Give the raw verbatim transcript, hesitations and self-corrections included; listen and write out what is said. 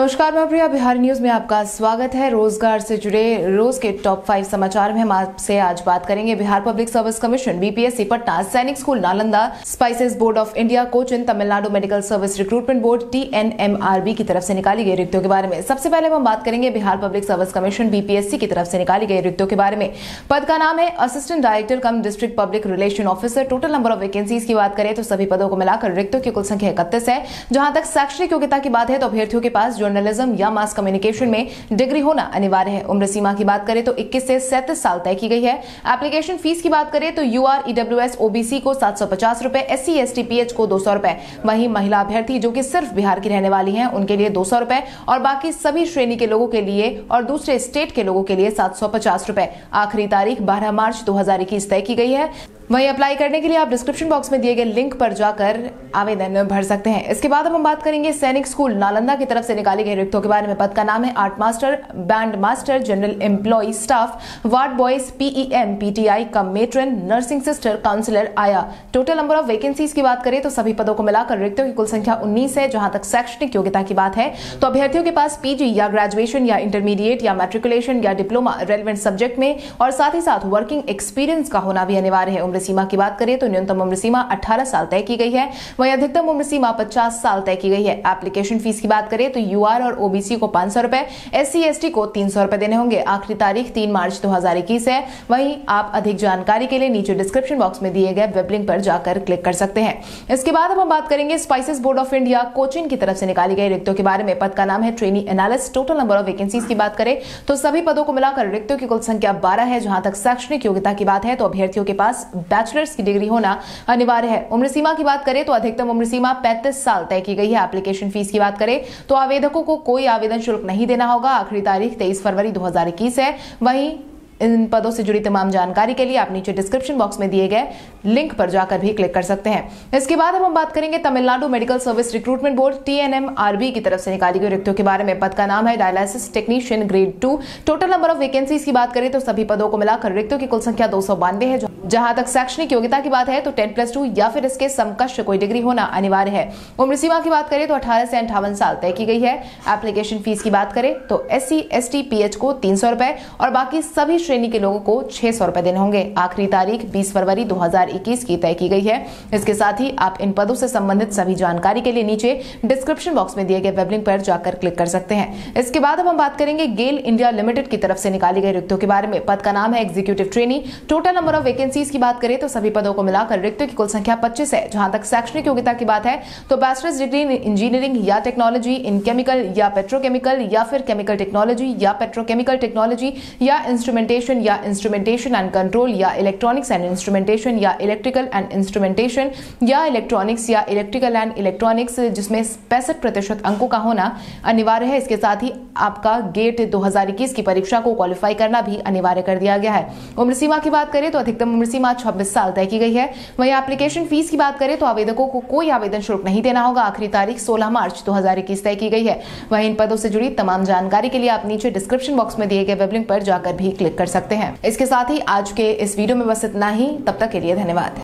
नमस्कार, मैं प्रिया। बिहार न्यूज में आपका स्वागत है। रोजगार से जुड़े रोज के टॉप फाइव समाचार में हम आपसे आज बात करेंगे Bihar public service commission, BPSC Patna, Sainik school Nalanda, spices board of India, Cochin, Tamil Nadu medical service recruitment board TNMRB की तरफ से निकाली गई रिक्तियों के बारे में। सबसे पहले हम बात करेंगे Bihar public service commission BPSC की तरफ से निकाली गई रिक्तियों के बारे में। पद का नाम है assistant director cum district public relation officer. Total number of vacancies की बात करें तो सभी पदों को मिलाकर रिक्तियों की कुल संख्या इकतीस है। जहां तक शैक्षणिक योग्यता की बात है तो अभ्यर्थियों के पास जर्नलिज्म या मास कम्युनिकेशन में डिग्री होना अनिवार्य है। उम्र सीमा की बात करें तो इक्कीस से सैंतीस साल तय की गई है। एप्लीकेशन फीस की बात करें तो यूआर, ईडब्ल्यूएस, ओबीसी को सात सौ पचास रुपए, एससी, एसटी, पीएच को दो सौ रुपए, वहीं महिला अभ्यर्थी जो कि सिर्फ बिहार की रहने वाली हैं उनके लिए दो सौ रुपए और बाकी सभी श्रेणी के लोगों के लिए और दूसरे स्टेट के लोगों के लिए सात सौ पचास रुपए। आखिरी तारीख बारह मार्च दो हजार इक्कीस तय की गई है। वहीं अप्लाई करने के लिए आप डिस्क्रिप्शन बॉक्स में दिए गए लिंक पर जाकर आवेदन भर सकते हैं। इसके बाद अब हम बात करेंगे सैनिक स्कूल नालंदा की तरफ से निकाली गई रिक्तियों के बारे में। पद का नाम है art master, band master, general employ staff, ward boys, PEM, PTI cum matron, nursing sister, counsellor आया। टोटल नंबर ऑफ वैकेंसीज की बात करें तो सभी पदों को मिलाकर रिक्तियों की कुल संख्या उन्नीस है। जहां तक शैक्षणिक योग्यता की बात है तो अभ्यर्थियों के पास पीजी या ग्रेजुएशन या इंटरमीडिएट या मैट्रिकुलेशन या डिप्लोमा रेलेवेंट सब्जेक्ट में और साथ ही साथ वर्किंग एक्सपीरियंस का होना भी अनिवार्य है। उम्र सीमा की बात करें तो न्यूनतम उम्र सीमा अठारह साल तय की गई है, वहीं अधिकतम उम्र सीमा पचास साल तय की गई है। एप्लीकेशन फीस की बात करें तो यूआर और ओबीसी को पांच सौ रुपए, एससी एसटी को तीन सौ रुपए देने होंगे। आखिरी तारीख तीन मार्च दो हजार इक्कीस है। वहीं आप अधिक जानकारी के लिए नीचे डिस्क्रिप्शन बॉक्स में दिए गए वेब लिंक पर जाकर क्लिक कर सकते हैं। इसके बाद अब हम बात करेंगे spices board of India Cochin की तरफ से निकाली गई रिक्तियों के बारे में। पद का नाम है trainee analyst. Total number of vacancies की बात करें तो सभी पदों को मिलाकर रिक्तियों की कुल संख्या बारह है। जहां तक शैक्षणिक योग्यता की बात है तो अभ्यर्थियों के पास बैचलर्स की डिग्री होना अनिवार्य है। उम्र सीमा की बात करें तो अधिकतम उम्र सीमा पैंतीस साल तय की गई है। एप्लीकेशन फीस की बात करें तो आवेदकों को कोई आवेदन शुल्क नहीं देना होगा। आखिरी तारीख तेईस फरवरी दो हजार इक्कीस है। वहीं इन पदों से जुड़ी तमाम जानकारी के लिए आप नीचे डिस्क्रिप्शन बॉक्स में दिए गए लिंक पर जाकर भी क्लिक कर सकते हैं। इसके बाद अब हम बात करेंगे Tamil Nadu medical service recruitment board TNMRB की तरफ से निकाली गई रिक्तियों के बारे में। पद का नाम है dialysis technician grade two. Total number of vacancies की बात करें तो सभी पदों को मिलाकर रिक्तियों की कुल संख्या दो सौ बानवे है। जहां तक शैक्षणिक योग्यता की बात है तो टेन प्लस टू या फिर इसके समकक्ष कोई डिग्री होना अनिवार्य है। उम्र सीमा की बात करें तो अठारह से अंठावन साल तय की गई है। एप्लीकेशन फीस की बात करें तो एससी, एसटी, पीएच को तीन सौ रुपए और बाकी सभी श्रेणी के लोगों को छह सौ रुपए देने होंगे। आखिरी तारीख बीस फरवरी दो हजार इक्कीस की तय की गई है। इसके साथ ही आप इन पदों से संबंधित सभी जानकारी के लिए नीचे डिस्क्रिप्शन बॉक्स में दिए गए वेब लिंक पर जाकर क्लिक कर सकते हैं। इसके बाद अब हम बात करेंगे गेल इंडिया लिमिटेड की तरफ से निकाली गई रिक्तियों के बारे में। पद का नाम है executive trainee. Total number of vacancies की बात करें तो सभी पदों को मिलाकर रिक्तियों की कुल संख्या पच्चीस है। जहां तक शैक्षणिक योग्यता की बात है तो बैचलर्स डिग्री इन इंजीनियरिंग या टेक्नोलॉजी, इन केमिकल या पेट्रोकेमिकल या फिर केमिकल टेक्नोलॉजी या पेट्रोकेमिकल टेक्नोलॉजी या इंस्ट्रूमेंटेशन या इंस्ट्रूमेंटेशन एंड कंट्रोल या इलेक्ट्रॉनिक्स एंड इंस्ट्रूमेंटेशन या इलेक्ट्रिकल एंड इंस्ट्रूमेंटेशन या इलेक्ट्रॉनिक्स या इलेक्ट्रिकल एंड इलेक्ट्रॉनिक्स जिसमें पैंसठ प्रतिशत अंकों का होना अनिवार्य है। इसके साथ ही आपका गेट दो हजार इक्कीस की परीक्षा को क्वालिफाई करना भी अनिवार्य कर दिया गया है। उम्र सीमा की बात करें तो अधिकतम उम्र सीमा छब्बीस साल तय की गई है। वहीं एप्लीकेशन फीस की बात करें तो आवेदकों को कोई आवेदन शुल्क नहीं देना होगा। आखिरी तारीख सोलह मार्च दो हजार इक्कीस तय की गई है। वहीं इन पदों से जुड़ी तमाम जानकारी के लिए आप नीचे डिस्क्रिप्शन बॉक्स में दिए गए वेब लिंक पर जाकर भी क्लिक कर सकते हैं। इसके साथ ही आज के इस वीडियो में बस इतना ही। तब तक के लिए धन्यवाद।